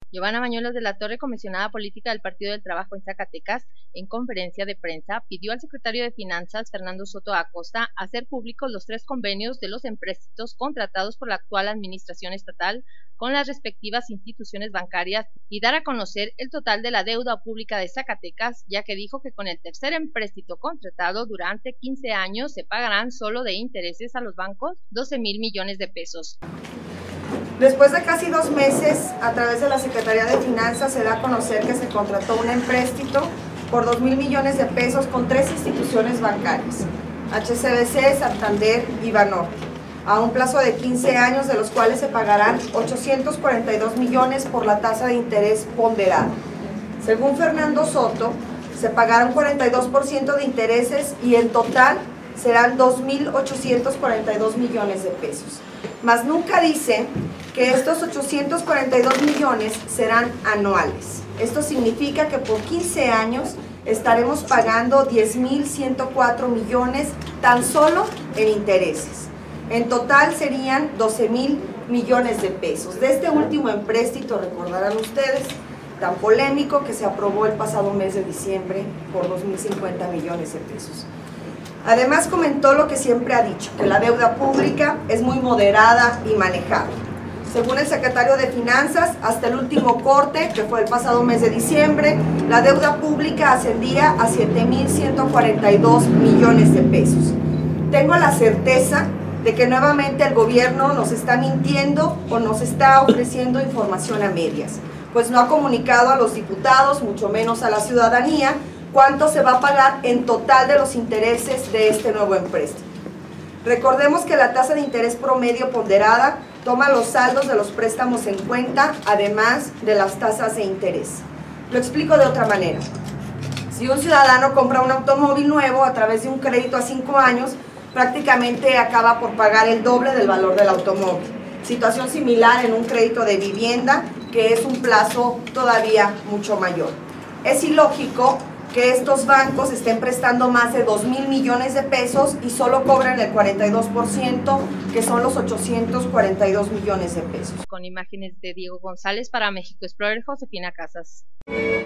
Giovanna Bañuelos de la Torre, comisionada política del Partido del Trabajo en Zacatecas, en conferencia de prensa, pidió al secretario de Finanzas, Fernando Soto Acosta, hacer públicos los 3 convenios de los empréstitos contratados por la actual administración estatal con las respectivas instituciones bancarias y dar a conocer el total de la deuda pública de Zacatecas, ya que dijo que con el tercer empréstito contratado durante 15 años se pagarán solo de intereses a los bancos 12,000 millones de pesos. Después de casi 2 meses, a través de la Secretaría de Finanzas se da a conocer que se contrató un empréstito por 2,000 millones de pesos con 3 instituciones bancarias, HSBC, Santander y Banorte, a un plazo de 15 años, de los cuales se pagarán 842 millones por la tasa de interés ponderada. Según Fernando Soto, se pagará un 42% de intereses y en total serán 2,842 millones de pesos. Mas nunca dice que estos 842 millones serán anuales. Esto significa que por 15 años estaremos pagando 10,104 millones tan solo en intereses. En total serían 12,000 millones de pesos. De este último empréstito, recordarán ustedes, tan polémico, que se aprobó el pasado mes de diciembre por 2,050 millones de pesos. Además comentó lo que siempre ha dicho, que la deuda pública es muy moderada y manejable. Según el secretario de Finanzas, hasta el último corte, que fue el pasado mes de diciembre, la deuda pública ascendía a 7,142 millones de pesos. Tengo la certeza de que nuevamente el gobierno nos está mintiendo o nos está ofreciendo información a medias, pues no ha comunicado a los diputados, mucho menos a la ciudadanía, cuánto se va a pagar en total de los intereses de este nuevo empréstito. Recordemos que la tasa de interés promedio ponderada toma los saldos de los préstamos en cuenta, además de las tasas de interés. Lo explico de otra manera. Si un ciudadano compra un automóvil nuevo a través de un crédito a 5 años, prácticamente acaba por pagar el doble del valor del automóvil. Situación similar en un crédito de vivienda, que es un plazo todavía mucho mayor. Es ilógico que estos bancos estén prestando más de 2,000 millones de pesos y solo cobran el 42%, que son los 842 millones de pesos. Con imágenes de Diego González para México Explorer, Josefina Casas.